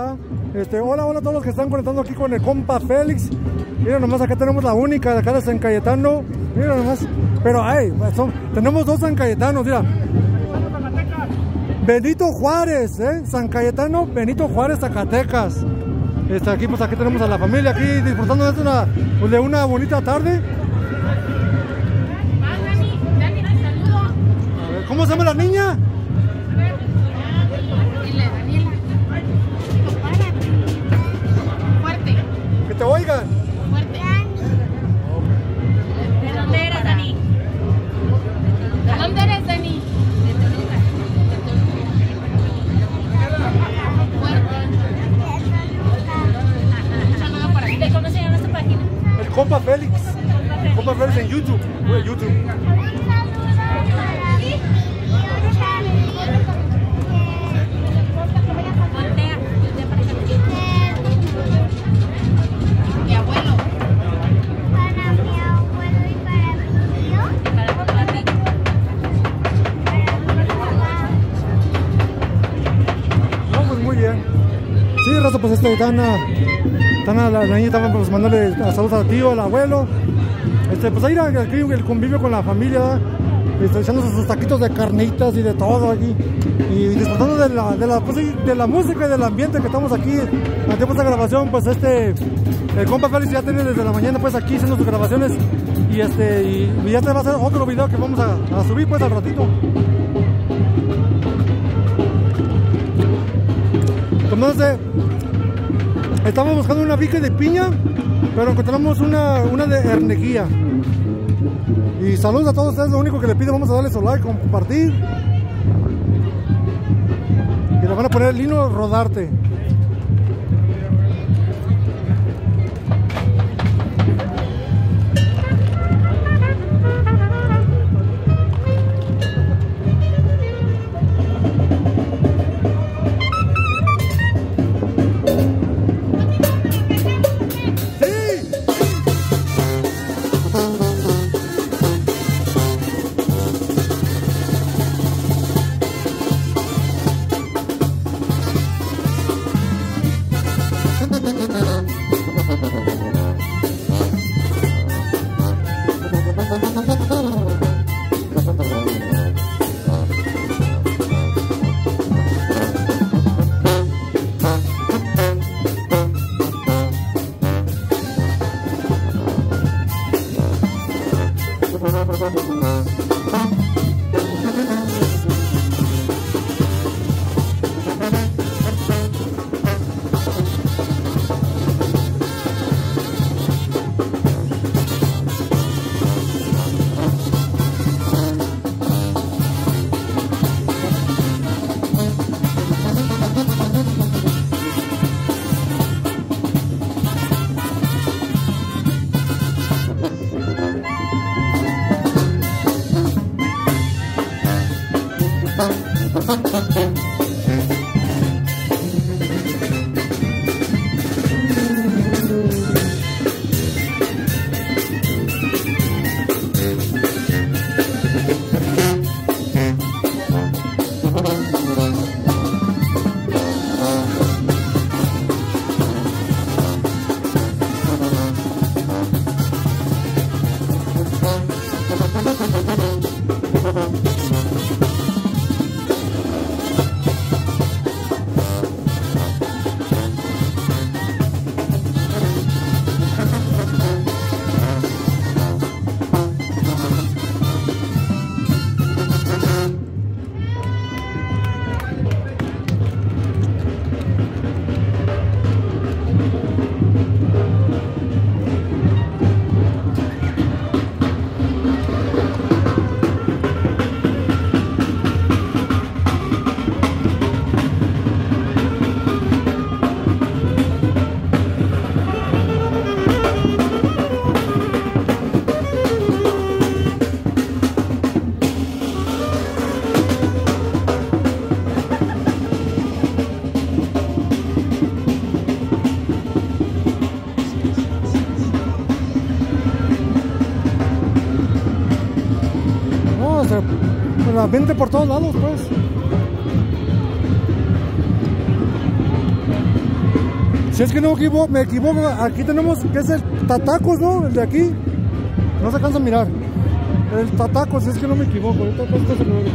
¿verdad? Hola, hola a todos los que están conectando aquí con el compa Félix. Mira nomás, acá tenemos la única de acá de San Cayetano. Mira nomás. Pero tenemos dos San Cayetanos, mira. Benito Juárez, San Cayetano, Benito Juárez, Zacatecas. Aquí, pues aquí tenemos a la familia aquí disfrutando de una bonita tarde. Dani, te saludo. A ver, ¿cómo se llama la niña? Dile, Daniela. Fuerte. Que te oigan. Fuerte. ¿De dónde eres, Dani? ¿De dónde eres, Dani? De Toluca. Fuerte. Un saludo para ti. ¿Cómo se llama esta página? El compa Félix. Compa Félix en YouTube. YouTube. Mi abuelo. Para mi abuelo y para mi tío. Para ti. No, pues muy bien. Sí, raza, pues la niña estaba pues mandándole saludos al tío, al abuelo. Pues ahí aquí el convivio con la familia, echándose sus taquitos de carnitas y de todo aquí. Y disfrutando de la música y del ambiente que estamos aquí. Al tiempo de esta grabación, pues el compa Félix ya tiene desde la mañana pues aquí haciendo sus grabaciones. Y ya va a ser otro video que vamos a subir pues al ratito. Entonces, estamos buscando una bica de piña, pero encontramos una de herneguía. Y saludos a todos ustedes, lo único que le pido, vamos a darle su like, compartir. Y le van a poner el Lino Rodarte. El ambiente por todos lados, pues. Si es que no me equivoco, aquí tenemos que es el Tatacos, ¿no? El de aquí. No se alcanza a mirar. El Tatacos, si es que no me equivoco. El Tatacos se lo veo.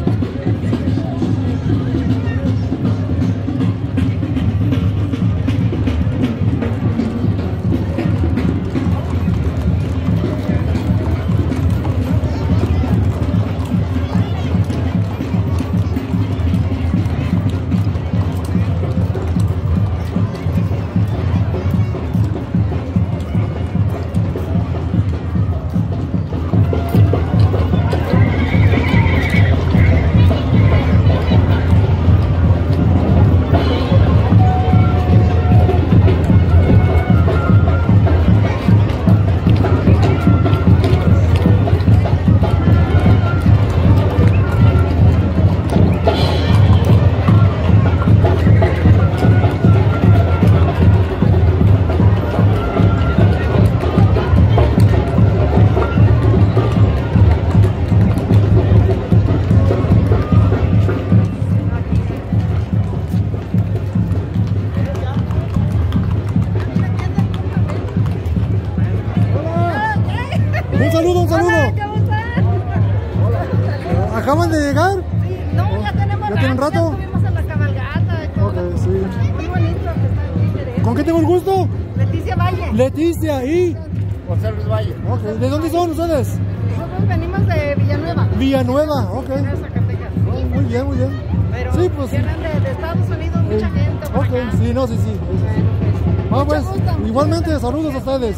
Un saludo. Hola, ¿cómo están? ¿Acaban de llegar? Sí, no, ya tenemos ¿Ya tienen rato? Ya estuvimos en la cabalgata y todo. Ok, sí. Muy bonito que está aquí, Teresa. ¿Con qué tengo el gusto? Leticia Valle. Leticia y... José Luis Valle. Ok. ¿De dónde son ustedes? Nosotros venimos de Villanueva. Villanueva, ok. De Zacatecas. Oh, muy bien, muy bien. Pero Sí, pues. vienen de Estados Unidos mucha gente por Ok, acá. sí, no, sí. Bueno, Pues, mucho gusto. igualmente, saludos a ustedes.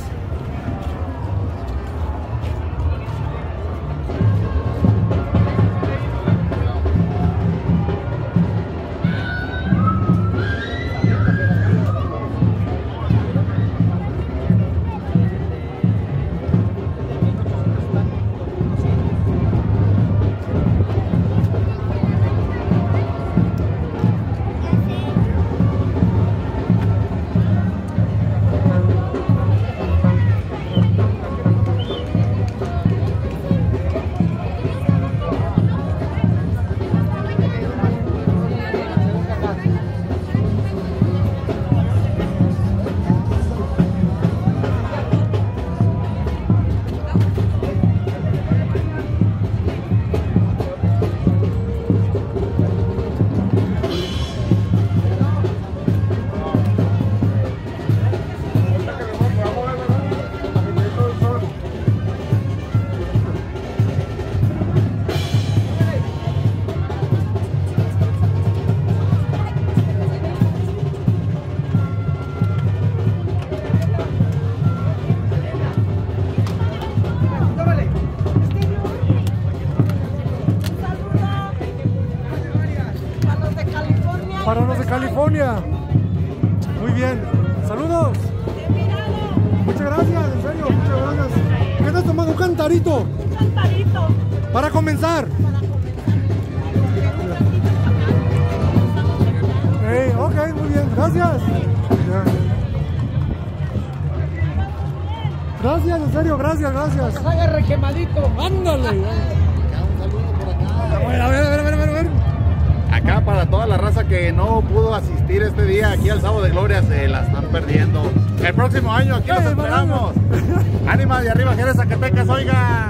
Para los de California. Muy bien. Saludos. Muchas gracias, en serio, muchas gracias. ¿Qué estás tomando? Un cantarito. Un cantarito. Para comenzar. Hey, ok, muy bien, gracias. Ya. Gracias, en serio, gracias. Haga requemadito. Ándale. Un saludo por acá. A ver. Acá para toda la raza que no pudo asistir este día aquí al Sábado de Gloria, se la están perdiendo. El próximo año aquí los esperamos. Ánimas de arriba, Jerez, Zacatecas, oiga.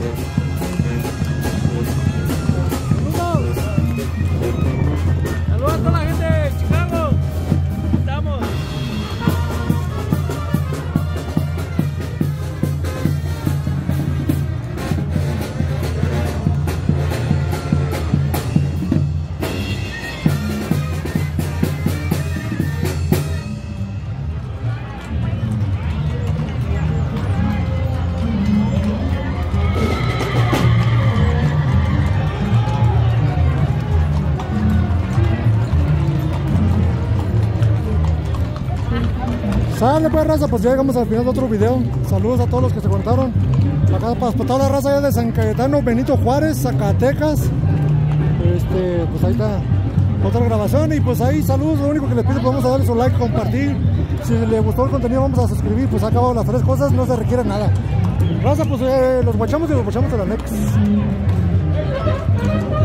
Saludos a toda la gente de Chicago. Estamos. Sale pues, raza, pues ya llegamos al final de otro video. Saludos a todos los que se contaron. Acá para toda la raza ya de San Cayetano, Benito Juárez, Zacatecas. Pues ahí está otra grabación. Y pues ahí saludos, lo único que les pido, pues vamos a darle su like, compartir. Si les gustó el contenido, vamos a suscribir. Pues ha acabado las 3 cosas, no se requiere nada. Raza, pues los guachamos y los guachamos a la next.